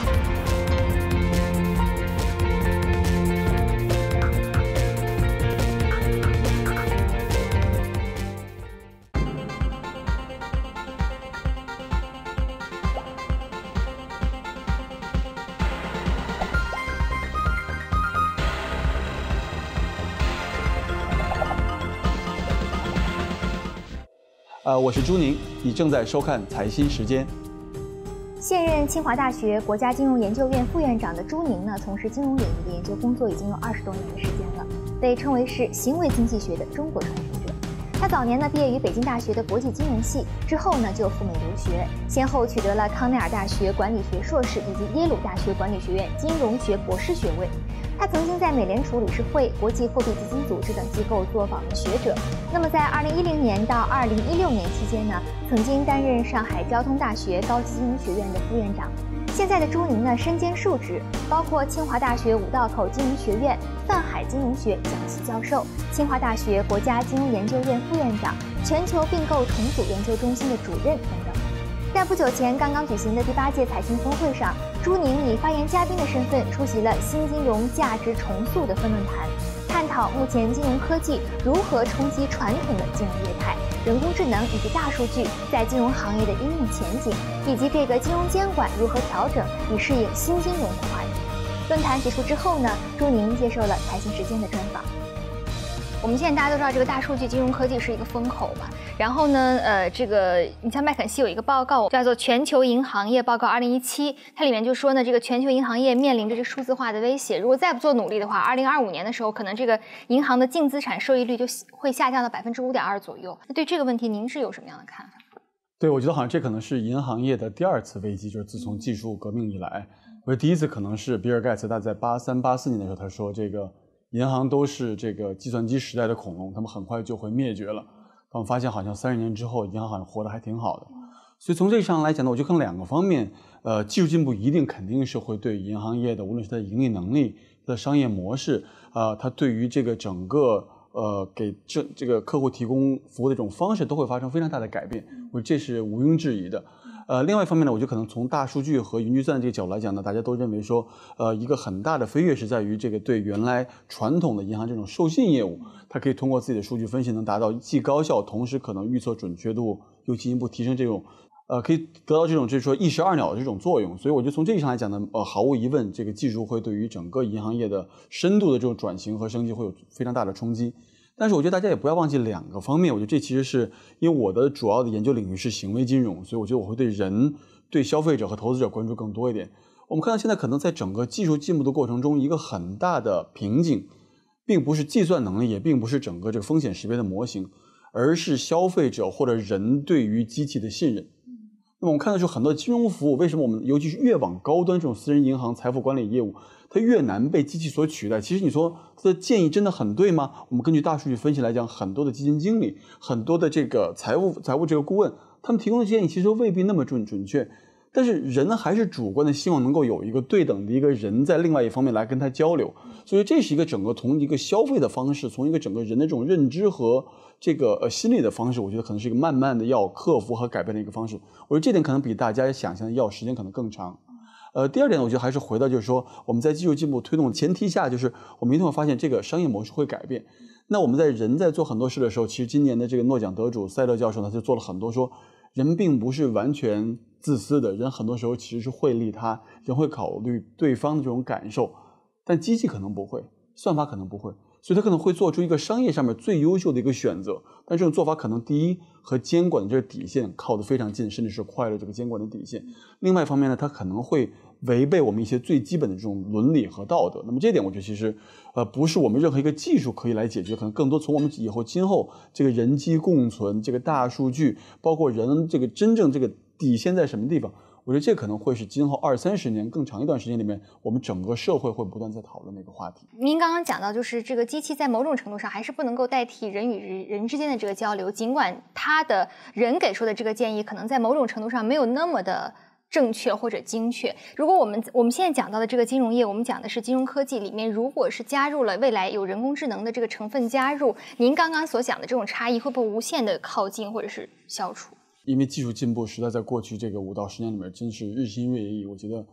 我是朱宁，你正在收看财新时间。 现任清华大学国家金融研究院副院长的朱宁呢，从事金融领域的研究工作已经有20多年的时间了，被称为是行为经济学的中国传承者。他早年呢毕业于北京大学的国际金融系，之后呢就赴美留学，先后取得了康奈尔大学管理学硕士以及耶鲁大学管理学院金融学博士学位。他曾经在美联储理事会、国际货币基金组织等机构做访问学者。那么在2010年到2016年期间呢，曾经担任上海交通大学高级金融学院的副院长。现在的朱宁呢，身兼数职，包括清华大学五道口金融学院泛海金融学讲席教授、清华大学国家金融研究院副院长、全球并购重组研究中心的主任等等。在不久前刚刚举行的第8届财经峰会上，朱宁以发言嘉宾的身份出席了新金融价值重塑的分论坛，探讨目前金融科技如何冲击传统的金融业态、人工智能以及大数据在金融行业的应用前景，以及这个金融监管如何调整以适应新金融的话题。论坛结束之后呢，朱宁接受了财新时间的专访。我们现在大家都知道，这个大数据金融科技是一个风口嘛。然后呢，这个你像麦肯锡有一个报告叫做《全球银行业报告2017》，它里面就说呢，这个全球银行业面临着这数字化的威胁，如果再不做努力的话，2025年的时候，可能这个银行的净资产收益率就会下降到5.2%左右。那对这个问题，您是有什么样的看法？ 对，我觉得好像这可能是银行业的第2次危机，就是自从技术革命以来，我觉得第一次可能是比尔盖茨他在83、84年的时候，他说这个银行都是这个计算机时代的恐龙，他们很快就会灭绝了。我们发现好像30年之后，银行好像活得还挺好的。所以从这上来讲呢，我就看2个方面，技术进步肯定是会对银行业的，无论是它的盈利能力、它的商业模式，它对于这个整个给这个客户提供服务的这种方式都会发生非常大的改变，我觉得这是毋庸置疑的。另外一方面呢，我觉得可能从大数据和云计算这个角度来讲呢，大家都认为说，一个很大的飞跃是在于这个对原来传统的银行这种授信业务，它可以通过自己的数据分析能达到既高效，同时可能预测准确度又进一步提升这种，可以得到这种就是说一石二鸟的这种作用。所以我觉得从这个上来讲呢，毫无疑问，这个技术会对于整个银行业的深度的这种转型和升级会有非常大的冲击。但是我觉得大家也不要忘记2个方面，我觉得这其实是因为我的主要的研究领域是行为金融，所以我觉得我会对人、对消费者和投资者关注更多一点。我们看到现在可能在整个技术进步的过程中，一个很大的瓶颈，并不是计算能力，也并不是整个这个风险识别的模型，而是消费者或者人对于机器的信任。那么我们看到就很多金融服务，为什么我们尤其是越往高端这种私人银行财富管理业务，它越难被机器所取代？其实你说它的建议真的很对吗？我们根据大数据分析来讲，很多的基金经理，很多的这个财务这个顾问，他们提供的建议其实未必那么准确。但是人还是主观的希望能够有一个对等的一个人在另外一方面来跟他交流，所以这是一个整个从一个消费的方式，从一个整个人的这种认知和这个心理的方式，我觉得可能是一个慢慢的要克服和改变的一个方式。我觉得这点可能比大家想象的要时间可能更长。第2点我觉得还是回到就是说我们在技术进步推动的前提下，就是我们一定会发现这个商业模式会改变。那我们人在做很多事的时候，其实今年的这个诺奖得主塞勒教授呢，就做了很多说人并不是完全自私的，人很多时候其实是会利他，人会考虑对方的这种感受，但机器可能不会，算法可能不会，所以他可能会做出一个商业上面最优秀的一个选择，但这种做法可能第一和监管的这个底线靠得非常近，甚至是快了这个监管的底线。另外一方面呢，它可能会违背我们一些最基本的这种伦理和道德。那么这点我觉得其实不是我们任何一个技术可以来解决，可能更多从我们今后这个人机共存，这个大数据，包括人这个真正这个底线在什么地方，我觉得这可能会是今后20-30年更长一段时间里面，我们整个社会会不断在讨论的一个话题。 您刚刚讲到，就是这个机器在某种程度上还是不能够代替人与人之间的这个交流，尽管它的人给出的这个建议可能在某种程度上没有那么的正确或者精确。如果我们现在讲到的这个金融业，我们讲的是金融科技里面，如果是加入了未来有人工智能的这个成分加入，您刚刚所讲的这种差异会不会无限的靠近或者是消除？ 因为技术进步实在在过去这个5到10年里面真是日新月异，我觉得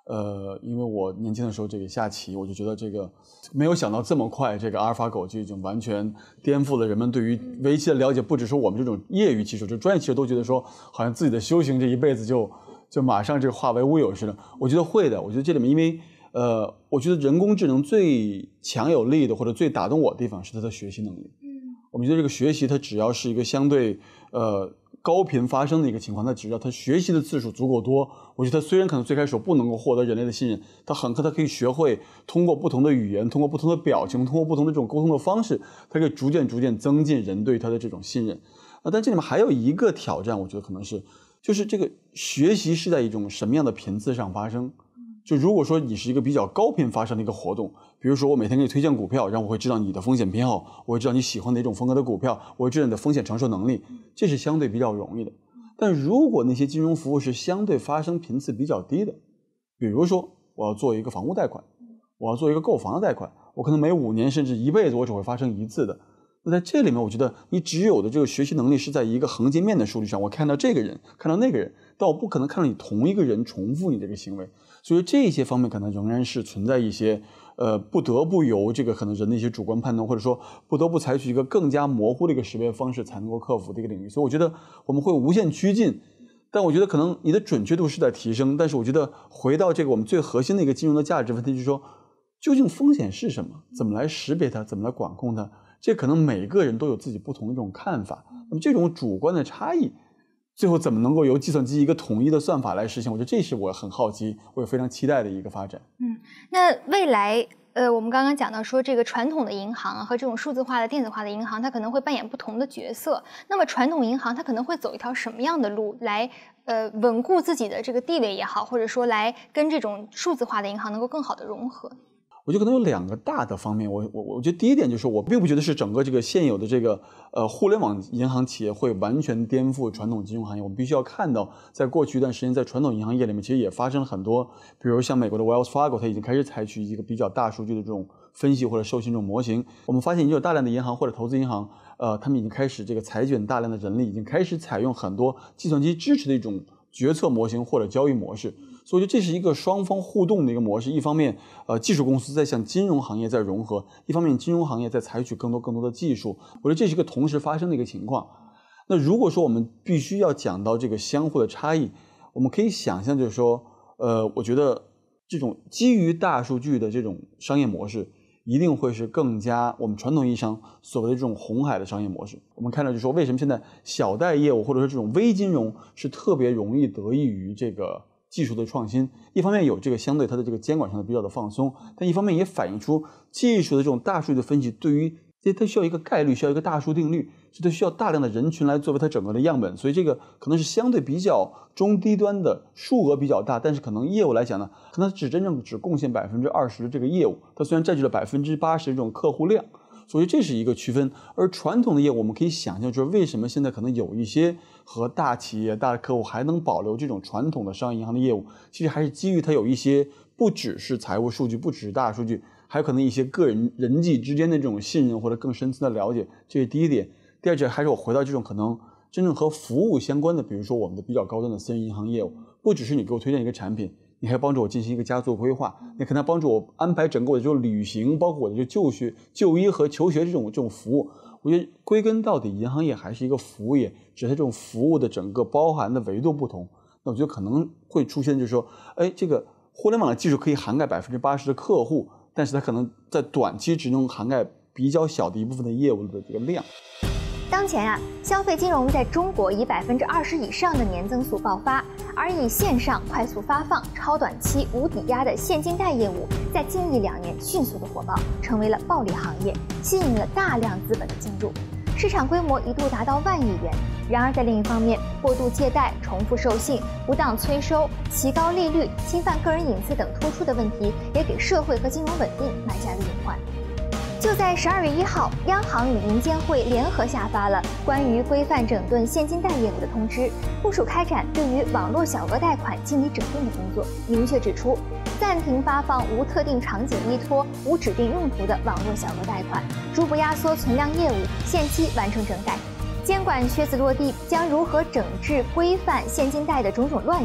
因为我年轻的时候这个下棋，我就觉得这个没有想到这么快，这个阿尔法狗就已经完全颠覆了人们对于围棋的了解。不只是我们这种业余棋手，就专业棋手都觉得说，好像自己的修行这一辈子就马上这个化为乌有似的。我觉得会的，我觉得这里面因为我觉得人工智能最强有力的或者最打动我的地方是它的学习能力。我们觉得这个学习它只要是一个相对高频发生的一个情况，那只要它学习的次数足够多，我觉得它虽然可能最开始不能够获得人类的信任，它很快它可以学会通过不同的语言，通过不同的表情，通过不同的这种沟通的方式，它可以逐渐增进人对它的这种信任。但这里面还有一个挑战，我觉得可能是就是这个学习是在一种什么样的频次上发生。就如果说你是一个比较高频发生的一个活动，比如说我每天给你推荐股票，然后我会知道你的风险偏好，我会知道你喜欢哪种风格的股票，我会知道你的风险承受能力，这是相对比较容易的。但如果那些金融服务是相对发生频次比较低的，比如说我要做一个房屋贷款，我要做一个购房的贷款，我可能每5年甚至一辈子我只会发生一次的，那在这里面我觉得你只有的这个学习能力是在一个横截面的数据上，我看到这个人看到那个人，但我不可能看到你同一个人重复你这个行为，所以这些方面可能仍然是存在一些不得不由这个可能人的一些主观判断，或者说不得不采取一个更加模糊的一个识别方式才能够克服的一个领域。所以我觉得我们会无限趋近，但我觉得可能你的准确度是在提升，但是我觉得回到这个我们最核心的一个金融的价值问题，就是说究竟风险是什么，怎么来识别它，怎么来管控它，这可能每个人都有自己不同的这种看法。那么这种主观的差异最后怎么能够由计算机一个统一的算法来实现，我觉得这是我很好奇我也非常期待的一个发展。 那未来我们刚刚讲到说这个传统的银行和这种数字化的电子化的银行它可能会扮演不同的角色，那么传统银行它可能会走一条什么样的路来稳固自己的这个地位也好，或者说来跟这种数字化的银行能够更好的融合？ 我觉得可能有2个大的方面，我觉得第一点就是我并不觉得是整个这个现有的这个互联网银行企业会完全颠覆传统金融行业。我们必须要看到，在过去一段时间，在传统银行业里面，其实也发生了很多，比如像美国的 Wells Fargo， 它已经开始采取一个比较大数据的这种分析或者授信这种模型。我们发现已经有大量的银行或者投资银行，他们已经开始这个裁减大量的人力，已经开始采用很多计算机支持的一种决策模型或者交易模式。所以这是一个双方互动的一个模式，一方面技术公司在向金融行业在融合，一方面金融行业在采取更多的技术，我觉得这是一个同时发生的一个情况。那如果说我们必须要讲到这个相互的差异，我们可以想象就是说我觉得这种基于大数据的这种商业模式一定会是更加我们传统意义上所谓的这种红海的商业模式。我们看到就是说为什么现在小贷业务或者说这种微金融是特别容易得益于这个技术的创新，一方面有这个相对它的这个监管上的比较的放松，但一方面也反映出技术的这种大数据的分析对于它需要一个概率，需要一个大数定律，所以它需要大量的人群来作为它整个的样本，所以这个可能是相对比较中低端的，数额比较大，但是可能业务来讲呢，可能真正只贡献20%的这个业务，它虽然占据了80%这种客户量，所以这是一个区分。而传统的业务我们可以想象，就是为什么现在可能有一些和大企业大客户还能保留这种传统的商业银行的业务，其实还是基于它有一些不只是财务数据，不只是大数据，还有可能一些个人人际之间的这种信任或者更深层的了解，这是第一点。第二点还是我回到这种可能真正和服务相关的，比如说我们的比较高端的私人银行业务，不只是你给我推荐一个产品，你还要帮助我进行一个家族规划，你可能帮助我安排整个我的这种旅行，包括我的就学、就医和求学这种服务。我觉得归根到底，银行业还是一个服务业，只是这种服务的整个包含的维度不同。那我觉得可能会出现就是说，这个互联网的技术可以涵盖80%的客户，但是它可能在短期只能涵盖比较小的一部分的业务的这个量。 当前消费金融在中国以20%以上的年增速爆发，而以线上快速发放、超短期、无抵押的现金贷业务，在近1-2年迅速的火爆，成为了暴利行业，吸引了大量资本的进入，市场规模一度达到万亿元。然而在另一方面，过度借贷、重复授信、不当催收、奇高利率、侵犯个人隐私等突出的问题，也给社会和金融稳定埋下了隐患。就在12月1号，央行与银监会联合下发了关于规范整顿现金贷业务的通知，部署开展对于网络小额贷款清理整顿的工作。明确指出，暂停发放无特定场景依托、无指定用途的网络小额贷款，逐步压缩存量业务，限期完成整改。监管缺子落地，将如何整治规范现金贷的种种乱象，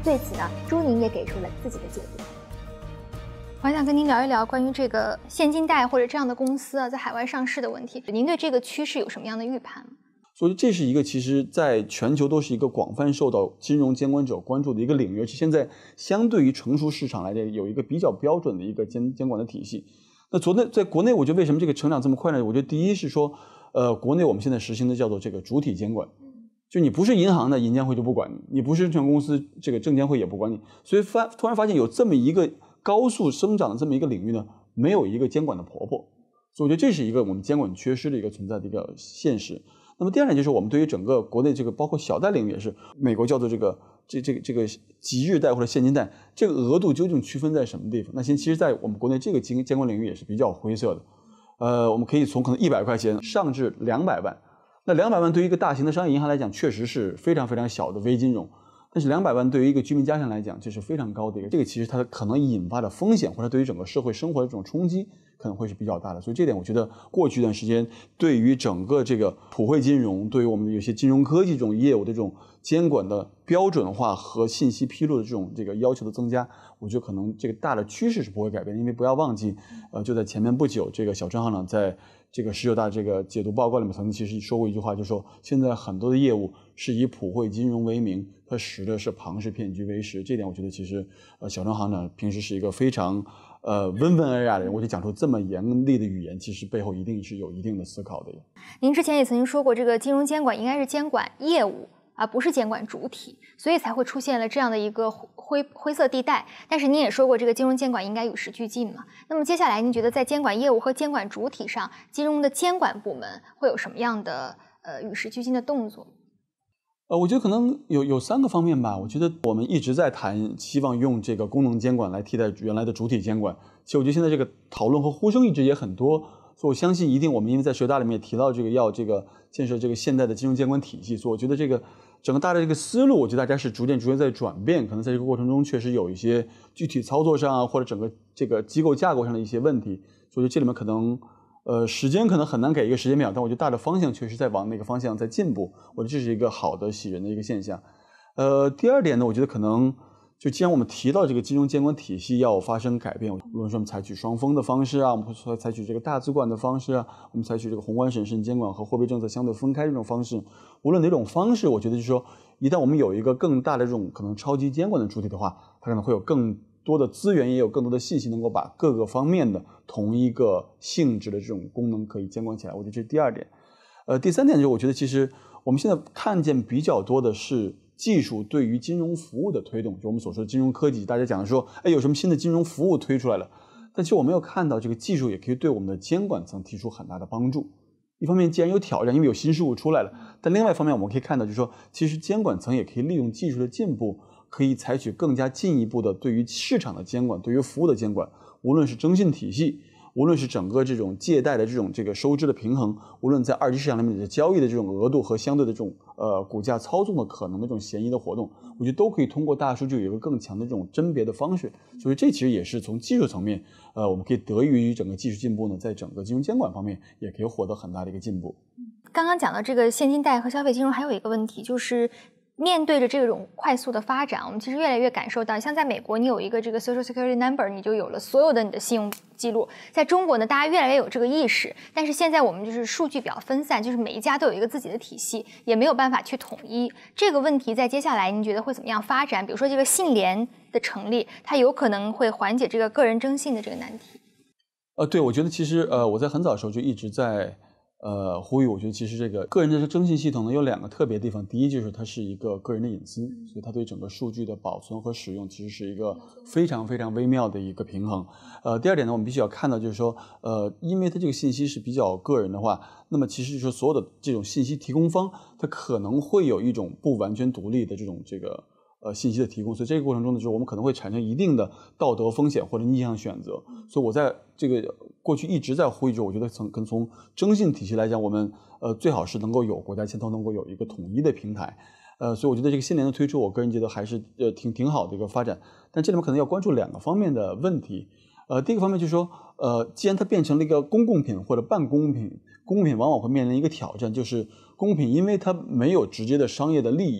对此呢，朱宁也给出了自己的解读。我还想跟您聊一聊关于这个现金贷或者这样的公司在海外上市的问题，您对这个趋势有什么样的预判？ 所以这是一个其实在全球都是一个广泛受到金融监管者关注的一个领域，而且现在相对于成熟市场来讲有一个比较标准的一个监管的体系。那在国内我觉得为什么这个成长这么快呢？我觉得第一是说国内我们现在实行的叫做这个主体监管，就你不是银行的银监会就不管你，你不是证券公司这个证监会也不管你，所以突然发现有这么一个高速生长的这么一个领域呢，没有一个监管的婆婆，所以我觉得这是一个我们监管缺失的一个存在的一个现实。那么第二点就是我们对于整个国内这个包括小贷领域也是，美国叫做这个即日贷或者现金贷，这个额度究竟区分在什么地方？那其实在我们国内这个监管领域也是比较灰色的。我们可以从可能100块钱上至200万，那200万对于一个大型的商业银行来讲确实是非常非常小的微金融，但是200万对于一个居民家庭来讲这是非常高的一个，这个其实它可能引发的风险或者对于整个社会生活的这种冲击可能会是比较大的。所以这点我觉得过去一段时间对于整个这个普惠金融，对于我们有些金融科技这种业务的这种监管的标准化和信息披露的这个要求的增加，我觉得可能这个大的趋势是不会改变。因为不要忘记就在前面不久，这个小陈行长在这个19大这个解读报告里面曾经其实说过一句话，就是说现在很多的业务是以普惠金融为名，它实的是庞氏骗局为实。这点我觉得其实小陈行长平时是一个非常温文尔雅的人，我就讲出这么严厉的语言，其实背后一定是有一定的思考的。 您之前也曾经说过，这个金融监管应该是监管业务而不是监管主体，所以才会出现了这样的一个灰色地带。但是您也说过，这个金融监管应该与时俱进嘛。那么接下来您觉得在监管业务和监管主体上，金融的监管部门会有什么样的与时俱进的动作？ 我觉得可能有3个方面吧。我觉得我们一直在谈希望用这个功能监管来替代原来的主体监管，其实我觉得现在这个讨论和呼声一直也很多，所以我相信一定我们因为在19大里面也提到这个要这个建设这个现代的金融监管体系，所以我觉得这个整个大的这个思路，我觉得大家是逐渐在转变，可能在这个过程中确实有一些具体操作上或者整个这个机构架构上的一些问题，所以这里面可能时间可能很难给一个时间表，但我觉得大的方向确实在往那个方向在进步，我觉得这是一个好的喜人的一个现象。第二点呢，我觉得可能就既然我们提到这个金融监管体系要发生改变，无论是我们采取双峰的方式啊，我们会采取这个大资管的方式啊，我们采取这个宏观审慎监管和货币政策相对分开这种方式，无论哪种方式，我觉得就是说一旦我们有一个更大的这种可能超级监管的主体的话，它可能会有更多的资源，也有更多的信息能够把各个方面的同一个性质的这种功能可以监管起来，我觉得这是第二点。第三点就是我觉得其实我们现在看见比较多的是技术对于金融服务的推动，就我们所说的金融科技，大家讲的说有什么新的金融服务推出来了，但其实我没有看到这个技术也可以对我们的监管层提出很大的帮助。一方面既然有挑战，因为有新事物出来了，但另外一方面我们可以看到就是说其实监管层也可以利用技术的进步，可以采取更加进一步的对于市场的监管，对于服务的监管，无论是征信体系，无论是整个这种借贷的这个收支的平衡，无论在二级市场里面的交易的这种额度和相对的这种股价操纵的可能的这种嫌疑的活动，我觉得都可以通过大数据有一个更强的这种甄别的方式。所以这其实也是从技术层面我们可以得益于整个技术进步呢，在整个金融监管方面也可以获得很大的一个进步。 刚刚讲到这个现金贷和消费金融还有一个问题，就是面对着这种快速的发展，我们其实越来越感受到，像在美国你有一个这个 Social Security Number， 你就有了所有的你的信用记录。在中国呢，大家越来越有这个意识，但是现在我们就是数据比较分散，就是每一家都有一个自己的体系，也没有办法去统一。这个问题在接下来您觉得会怎么样发展？比如说这个信联的成立，它有可能会缓解这个个人征信的这个难题。 对，我觉得其实我在很早的时候就一直在呼吁，我觉得其实这个个人的征信系统呢有2个特别的地方，第一就是它是一个个人的隐私，所以它对整个数据的保存和使用其实是一个非常非常微妙的一个平衡。第二点呢，我们必须要看到就是说因为它这个信息是比较个人的话，那么其实就是所有的这种信息提供方，它可能会有一种不完全独立的这种信息的提供，所以这个过程中呢，就是我们可能会产生一定的道德风险或者逆向选择。所以我在这个过去一直在呼吁，我觉得从征信体系来讲，我们最好是能够有国家牵头，能够有一个统一的平台。所以我觉得这个信联的推出，我个人觉得还是挺好的一个发展。但这里面可能要关注2个方面的问题。第一个方面就是说，既然它变成了一个公共品或者半公共品，公共品往往会面临一个挑战，就是公共品因为它没有直接的商业的利益，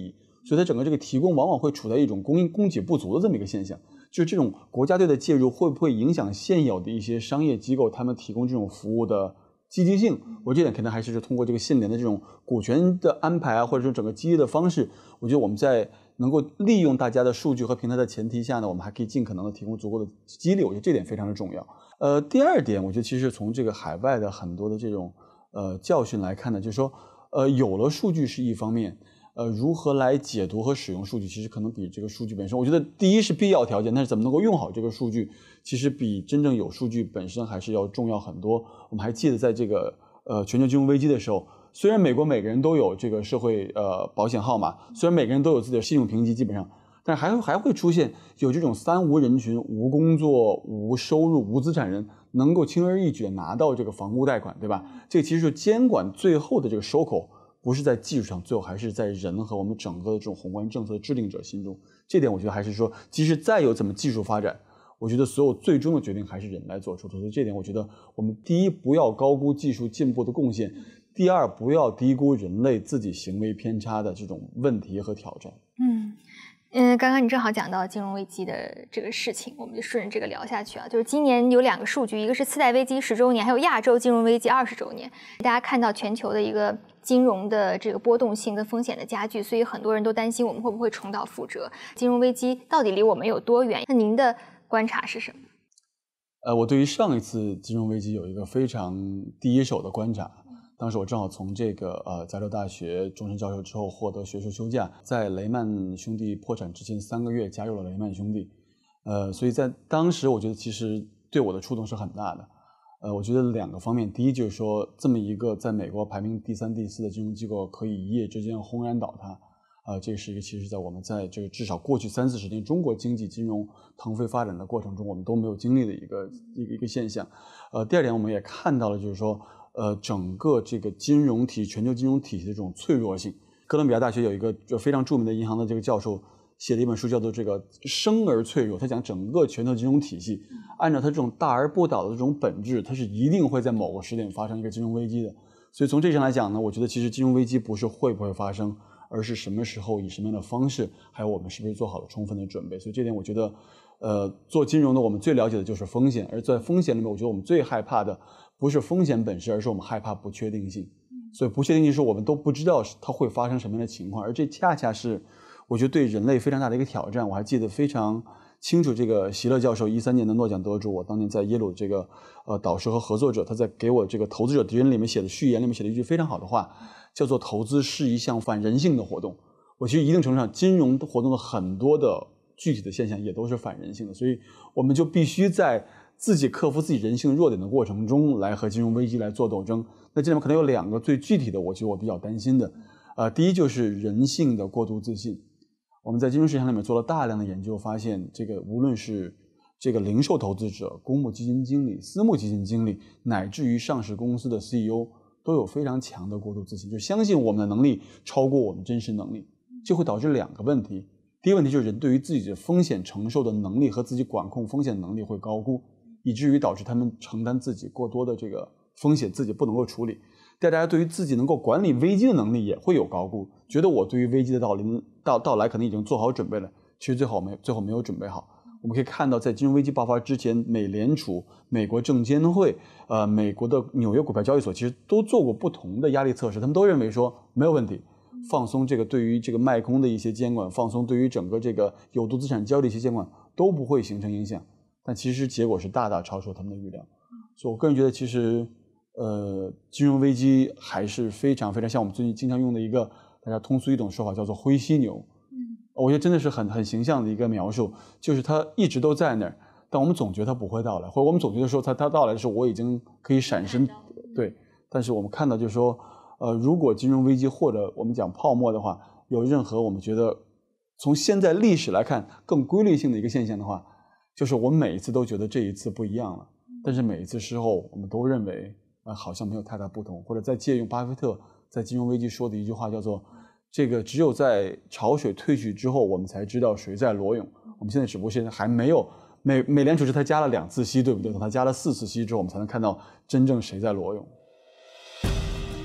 所以它整个这个提供往往会处在一种供给不足的这么一个现象。就是这种国家队的介入会不会影响现有的一些商业机构他们提供这种服务的积极性？我这点可能还是通过这个信联的这种股权的安排啊，或者说整个激励的方式，我觉得我们在能够利用大家的数据和平台的前提下呢，我们还可以尽可能的提供足够的激励，我觉得这点非常的重要。第二点，我觉得其实从这个海外的很多的这种教训来看呢，就是说有了数据是一方面。如何来解读和使用数据，其实可能比这个数据本身，我觉得第一是必要条件，但是怎么能够用好这个数据，其实比真正有数据本身还是要重要很多。我们还记得在这个全球金融危机的时候，虽然美国每个人都有这个社会保险号码，虽然每个人都有自己的信用评级，基本上，但还会出现有这种三无人群，无工作、无收入、无资产人能够轻而易举的拿到这个房屋贷款，对吧？这个其实是监管最后的这个收口。不是在技术上，最后还是在人和我们整个的这种宏观政策制定者心中。这点我觉得还是说，即使再有怎么技术发展，我觉得所有最终的决定还是人来做出的。所以这点我觉得我们第一不要高估技术进步的贡献，第二不要低估人类自己行为偏差的这种问题和挑战。 刚刚你正好讲到金融危机的这个事情，我们就顺着这个聊下去啊。就是今年有2个数据，一个是次贷危机10周年，还有亚洲金融危机20周年。大家看到全球的一个金融的这个波动性跟风险的加剧，所以很多人都担心我们会不会重蹈覆辙。金融危机到底离我们有多远？那您的观察是什么？ 我对于上一次金融危机有一个非常第一手的观察。当时我正好从这个加州大学终身教授之后获得学术休假，在雷曼兄弟破产之前3个月加入了雷曼兄弟，所以在当时我觉得其实对我的触动是很大的。我觉得2个方面，第一就是说这么一个在美国排名第3、第4的金融机构可以一夜之间轰然倒塌，这是一个其实在我们在这个至少过去30-40年中国经济金融腾飞发展的过程中我们都没有经历的一个现象。第二点我们也看到了就是说整个这个金融体全球金融体系的这种脆弱性。哥伦比亚大学有一个非常著名的银行的这个教授写了一本书叫做这个生而脆弱，他讲整个全球金融体系按照它这种大而不倒的这种本质，它是一定会在某个时点发生一个金融危机的。所以从这上来讲呢，我觉得其实金融危机不是会不会发生，而是什么时候以什么样的方式，还有我们是不是做好了充分的准备。所以这点我觉得做金融的我们最了解的就是风险，而在风险里面我觉得我们最害怕的不是风险本身，而是我们害怕不确定性。所以不确定性是我们都不知道它会发生什么样的情况，而这恰恰是我觉得对人类非常大的一个挑战。我还记得非常清楚，这个席勒教授13年的诺奖得主，我当年在耶鲁这个导师和合作者，他在给我这个投资者敌人里面写的序言里面写了一句非常好的话，叫做投资是一项反人性的活动。我其实一定程度上金融活动的很多的具体的现象也都是反人性的，所以我们就必须在自己克服自己人性弱点的过程中来和金融危机来做斗争。那这里面可能有2个最具体的，我觉得我比较担心的第一就是人性的过度自信。我们在金融市场里面做了大量的研究，发现这个无论是这个零售投资者、公募基金经理、私募基金经理，乃至于上市公司的 CEO 都有非常强的过度自信，就相信我们的能力超过我们真实能力，就会导致2个问题。第一个问题就是人对于自己的风险承受的能力和自己管控风险能力会高估，以至于导致他们承担自己过多的这个风险自己不能够处理。大家对于自己能够管理危机的能力也会有高估，觉得我对于危机的到来可能已经做好准备了，其实最后没有准备好。我们可以看到在金融危机爆发之前，美联储、美国证监会、美国的纽约股票交易所其实都做过不同的压力测试，他们都认为说没有问题，放松这个对于这个卖空的一些监管，放松对于整个这个有毒资产交易的一些监管都不会形成影响，但其实结果是大大超出他们的预料。所以我个人觉得其实金融危机还是非常非常像我们最近经常用的一个大家通俗易懂说法叫做灰犀牛。我觉得真的是很形象的一个描述，就是它一直都在那儿，但我们总觉得它不会到来，或者我们总觉得说它到来的时候我已经可以闪身，对。但是我们看到就是说如果金融危机或者我们讲泡沫的话，有任何我们觉得从现在历史来看更规律性的一个现象的话，就是我们每一次都觉得这一次不一样了，但是每一次事后我们都认为好像没有太大不同，或者再借用巴菲特在金融危机说的一句话叫做这个只有在潮水退去之后我们才知道谁在裸泳。我们现在只不过现在还没有美联储是它加了2次息，对不对？等它加了4次息之后我们才能看到真正谁在裸泳。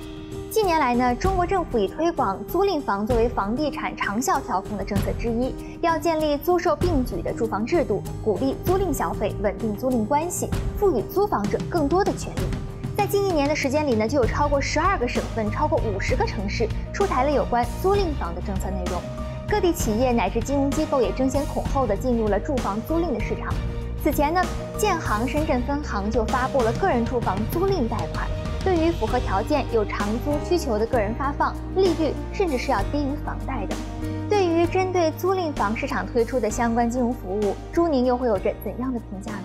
近年来呢，中国政府以推广租赁房作为房地产长效调控的政策之一，要建立租售并举的住房制度，鼓励租赁消费，稳定租赁关系，赋予租房者更多的权利。在近1年的时间里呢，就有超过12个省份、超过50个城市出台了有关租赁房的政策内容。各地企业乃至金融机构也争先恐后地进入了住房租赁的市场。此前呢，建行深圳分行就发布了个人住房租赁贷款。对于符合条件、有长租需求的个人发放，利率甚至是要低于房贷的。对于针对租赁房市场推出的相关金融服务，朱宁又会有着怎样的评价呢？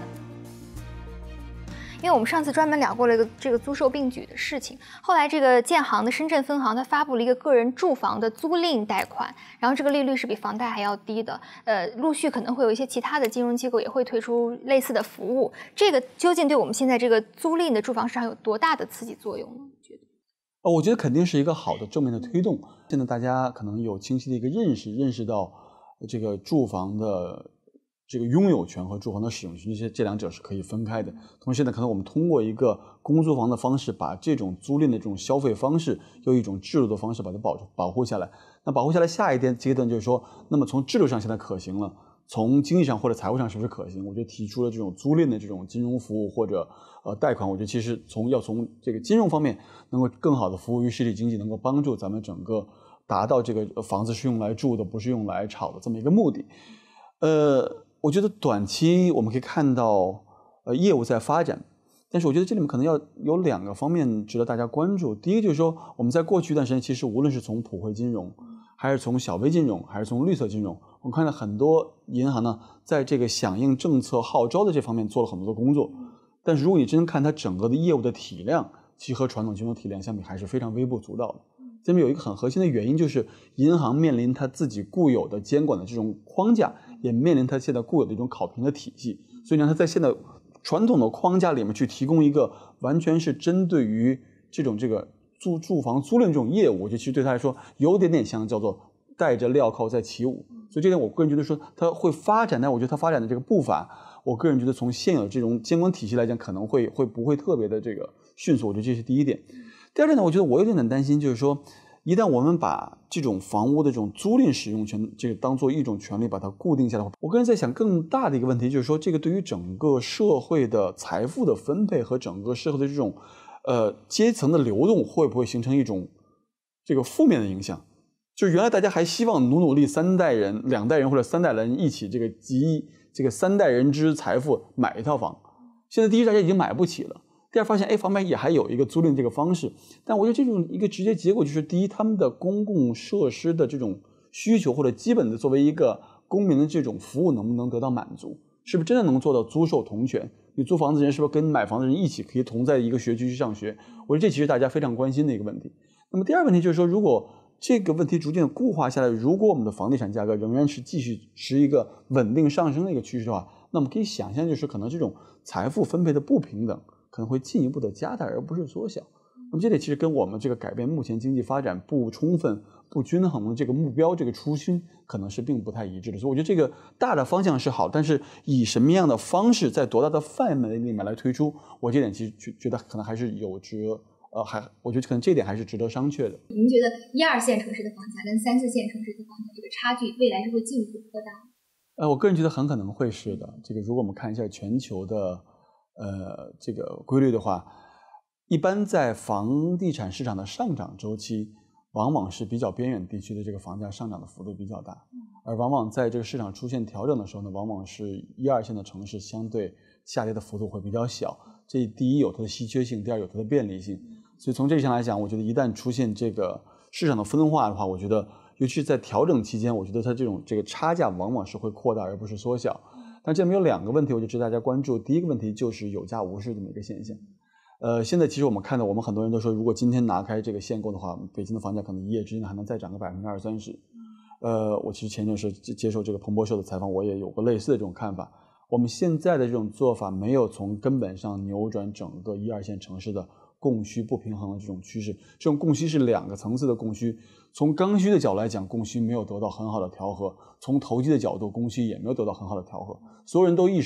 因为我们上次专门聊过了这个租售并举的事情，后来这个建行的深圳分行它发布了一个个人住房的租赁贷款，然后这个利率是比房贷还要低的。陆续可能会有一些其他的金融机构也会推出类似的服务，这个究竟对我们现在这个租赁的住房市场有多大的刺激作用呢？ 我觉得肯定是一个好的正面的推动。现在大家可能有清晰的一个认识到这个住房的这个拥有权和住房的使用权，这两者是可以分开的。同时呢，可能我们通过一个公租房的方式，把这种租赁的这种消费方式，用一种制度的方式把它保护下来。那保护下来，下一阶段就是说，那么从制度上现在可行了，从经济上或者财务上是不是可行？我觉得提出了这种租赁的这种金融服务或者贷款，我觉得其实要从这个金融方面能够更好的服务于实体经济，能够帮助咱们整个达到这个房子是用来住的，不是用来炒的这么一个目的。我觉得短期我们可以看到业务在发展，但是我觉得这里面可能要有2个方面值得大家关注。第一个就是说，我们在过去一段时间，其实无论是从普惠金融，还是从小微金融，还是从绿色金融，我们看到很多银行呢，在这个响应政策号召的这方面做了很多的工作。但是如果你真看它整个的业务的体量，其实和传统金融体量相比还是非常微不足道的。这边有一个很核心的原因，就是银行面临它自己固有的监管的这种框架，也面临它现在固有的一种考评的体系。所以呢，它在现在传统的框架里面去提供一个完全是针对于这个住房租赁这种业务，我觉得其实对他来说有点像叫做带着镣铐在起舞。所以这点我个人觉得说它会发展，但我觉得它发展的这个步伐，我个人觉得从现有的这种监管体系来讲，可能会不会特别的这个迅速。我觉得这是第一点。第二点呢，我觉得我有点担心，就是说一旦我们把这种房屋的这种租赁使用权这个当做一种权利把它固定下来，我个人在想更大的一个问题就是说，这个对于整个社会的财富的分配和整个社会的这种阶层的流动会不会形成一种这个负面的影响？就原来大家还希望努力2代人或者3代人一起集这个3代人之财富买一套房，现在第一大家已经买不起了。第二发现，房买也还有一个租赁这个方式，但我觉得这种一个直接结果就是，第一，他们的公共设施的这种需求或者基本的作为一个公民的这种服务能不能得到满足，是不是真的能做到租售同权？你租房子的人是不是跟买房的人一起可以同在一个学区去上学？我觉得这其实大家非常关心的一个问题。那么第二个问题就是说，如果这个问题逐渐固化下来，如果我们的房地产价格仍然是继续持一个稳定上升的一个趋势的话，那我们可以想象，就是可能这种财富分配的不平等可能会进一步的加大，而不是缩小。那么这点其实跟我们这个改变目前经济发展不充分、不均衡的这个目标、这个初心，可能是并不太一致的。所以我觉得这个大的方向是好，但是以什么样的方式，在多大的范围里面来推出，我这点其实觉得可能还是我觉得可能这点还是值得商榷的。 您觉得1、2线城市的房价跟3、4线城市的房价这个差距，未来是会进一步扩大？ 我个人觉得很可能会是的。这个如果我们看一下全球的这个规律的话，一般在房地产市场的上涨周期，往往是比较边远地区的这个房价上涨的幅度比较大，而往往在这个市场出现调整的时候呢，往往是1、2线的城市相对下跌的幅度会比较小。这第一有它的稀缺性，第二有它的便利性。所以从这一项来讲，我觉得一旦出现这个市场的分化的话，我觉得尤其是在调整期间，我觉得它这个差价往往是会扩大而不是缩小。但这里面有2个问题，我就值得大家关注。第一个问题就是有价无市这么一个现象。现在其实我们看到，我们很多人都说，如果今天拿开这个限购的话，北京的房价可能一夜之间还能再涨个20-30%。我其实前阵是接受这个彭博社的采访，我也有过类似的这种看法。我们现在的这种做法没有从根本上扭转整个1、2线城市的供需不平衡的这种趋势。这种供需是2个层次的供需，从刚需的角度来讲，供需没有得到很好的调和；从投机的角度，供需也没有得到很好的调和。所有人都意识到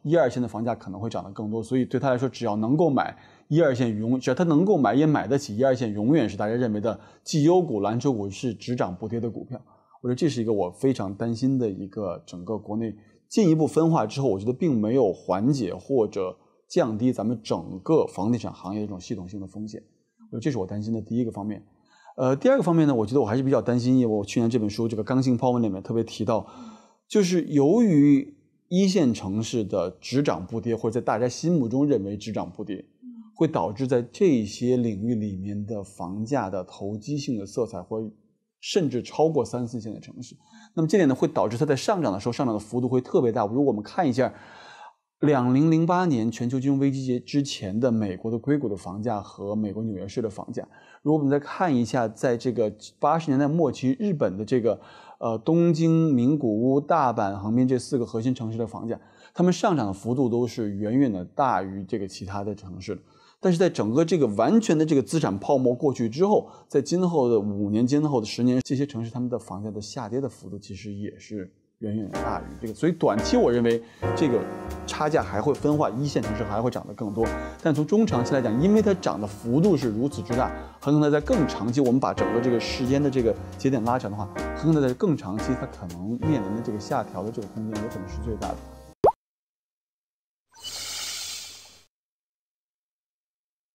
1、2线的房价可能会涨得更多，所以对他来说，只要能够买1、2线只要他能够买也买得起1、2线，永远是大家认为的绩优股、蓝筹股，是只涨不跌的股票。我觉得这是一个我非常担心的一个整个国内进一步分化之后，我觉得并没有缓解或者降低咱们整个房地产行业的这种系统性的风险。我觉得这是我担心的第一个方面。第二个方面呢，我觉得我还是比较担心，因为我去年这本书这个刚性泡沫里面特别提到，就是由于一线城市的只涨不跌，或者在大家心目中认为只涨不跌，会导致在这些领域里面的房价的投机性的色彩或甚至超过3、4线的城市。那么这点呢，会导致它在上涨的时候上涨的幅度会特别大。如果我们看一下2008年全球金融危机之前的美国的硅谷的房价和美国纽约市的房价，如果我们再看一下在这个80年代末期日本的这个东京、名古屋、大阪、横滨这4个核心城市的房价，它们上涨的幅度都是远远的大于这个其他的城市的。但是在整个这个完全的这个资产泡沫过去之后，在今后的5年、今后的10年，这些城市他们的房价的下跌的幅度其实也是远远大于这个，所以短期我认为这个差价还会分化，一线城市还会涨得更多。但从中长期来讲，因为它涨的幅度是如此之大，很可能在更长期，我们把整个这个时间的这个节点拉长的话，很可能在更长期它可能面临的这个下调的这个空间有可能是最大的。